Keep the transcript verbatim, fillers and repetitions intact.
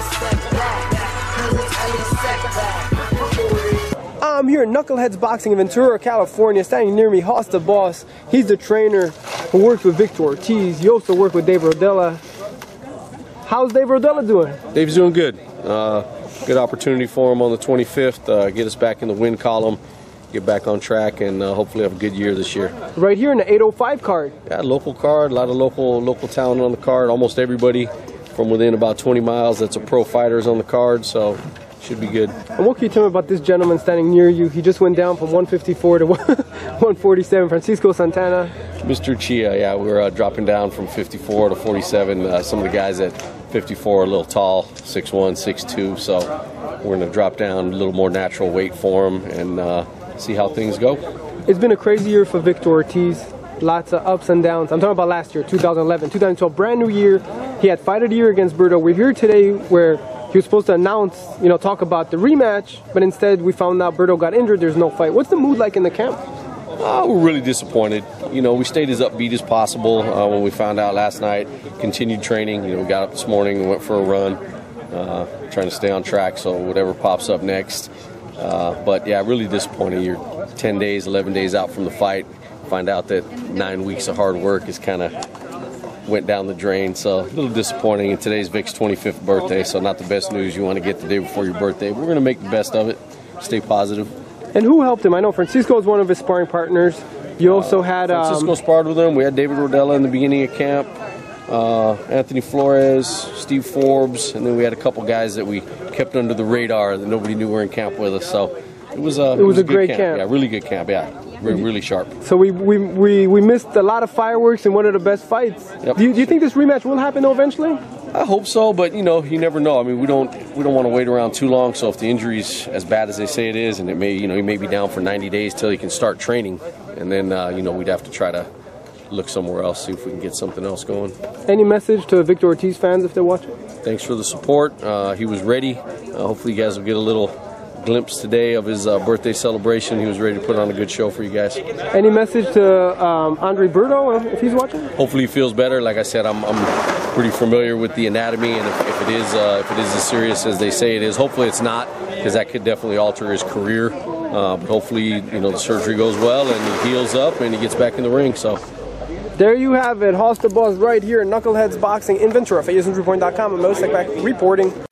I'm here at Knuckleheads Boxing in Ventura, California. Standing near me, Hoss the Boss. He's the trainer who works with Victor Ortiz. He also worked with Dave Rodella. How's Dave Rodella doing? Dave's doing good. Uh, good opportunity for him on the twenty-fifth. Uh, get us back in the win column, get back on track, and uh, hopefully have a good year this year. Right here in the eight oh five card. Yeah, local card, a lot of local local talent on the card. Almost everybody from within about twenty miles that's a pro fighter is on the card, so should be good. And what can you tell me about this gentleman standing near you? He just went down from one fifty-four to one forty-seven, Francisco Santana. Mister Chia, yeah, we're uh, dropping down from fifty-four to forty-seven. Uh, some of the guys at fifty-four are a little tall, six one, six two, so we're going to drop down a little more natural weight for him and uh, see how things go. It's been a crazy year for Victor Ortiz. Lots of ups and downs. I'm talking about last year, two thousand eleven, two thousand twelve, brand new year. He had fight of the year against Berto. We're here today where he was supposed to announce, you know, talk about the rematch, but instead we found out Berto got injured. There's no fight. What's the mood like in the camp? Uh, we're really disappointed. You know, we stayed as upbeat as possible uh, when we found out last night. Continued training. You know, we got up this morning and went for a run, uh, trying to stay on track. So whatever pops up next. Uh, but yeah, really disappointed. You're ten days, eleven days out from the fight. Find out that nine weeks of hard work is kind of went down the drain, so a little disappointing. And today's Vic's twenty-fifth birthday, so not the best news you want to get the day before your birthday. We're going to make the best of it, stay positive. And who helped him? I know Francisco is one of his sparring partners. You also had uh, Francisco um, sparred with him. We had David Rodella in the beginning of camp, uh, Anthony Flores, Steve Forbes, and then we had a couple guys that we kept under the radar that nobody knew were in camp with us. So it was a, it was, it was a, a great camp. camp. Yeah, really good camp. Yeah. Really sharp. So we, we we we missed a lot of fireworks in one of the best fights. Yep. Do you, do you think this rematch will happen though eventually? I hope so, but you know, you never know. I mean, we don't we don't want to wait around too long. So if the injury's as bad as they say it is, and it may you know he may be down for ninety days till he can start training, and then uh, you know we'd have to try to look somewhere else, see if we can get something else going. Any message to Victor Ortiz fans if they're watching? Thanks for the support. Uh, he was ready. Uh, hopefully, you guys will get a little glimpse today of his uh, birthday celebration. He was ready to put on a good show for you guys. Any message to um, Andre Berto if he's watching? Hopefully he feels better. Like I said, I'm, I'm pretty familiar with the anatomy, and if, if it is uh, if it is as serious as they say it is, hopefully it's not, because that could definitely alter his career. Uh, but hopefully, you know, the surgery goes well and he heals up and he gets back in the ring. So there you have it, Hoss the Boss right here at Knuckleheads Boxing in Ventura. Fayez Point dot com. I'm Mo Sekbak reporting.